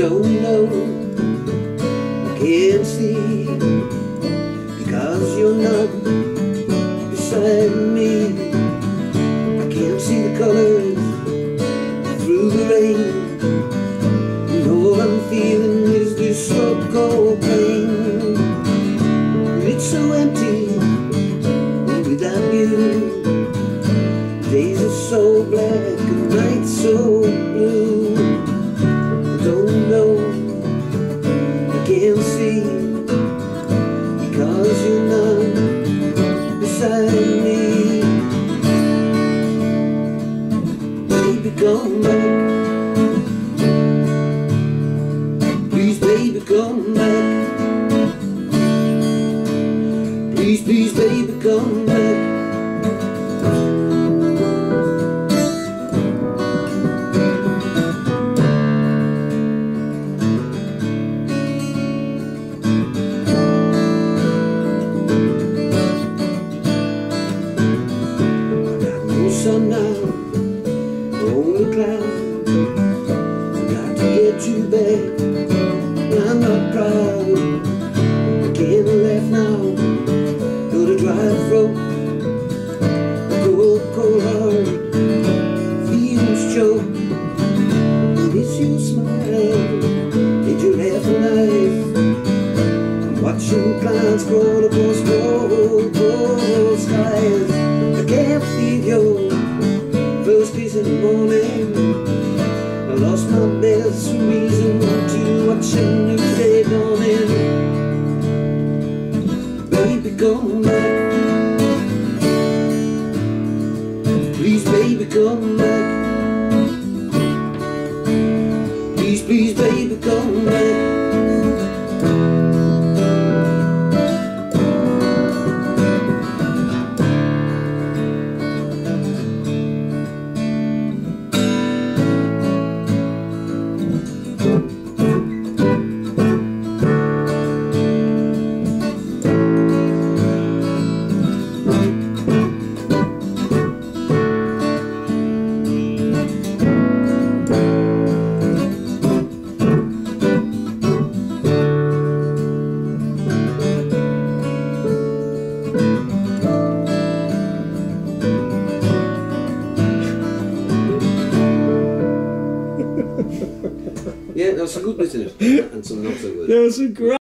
don't know, I can't see, because you're not beside me. I can't see the colors through the rain, and all I'm feeling is this so-called pain. It's so empty without you. Days are so black and nights so blue. I don't know, I can't see, because you're not beside me. Baby, come back. Please, baby, come back. Please, please, baby, come back. Sun now, only cloud. Got to get you back. I'm not proud. I can't laugh now. Got a dry throat, a cold, cold heart, feels choke. And it's your smile, did you laugh a knife? I'm watching clouds crawl across cold, cold skies. I can't feel your first kiss in the morning. I lost my best reason to watch a new day dawning. Baby, come back. Please, baby, come back. Please, please, baby, come back. Yeah, there was some good bits in it, and some not so good. There was some great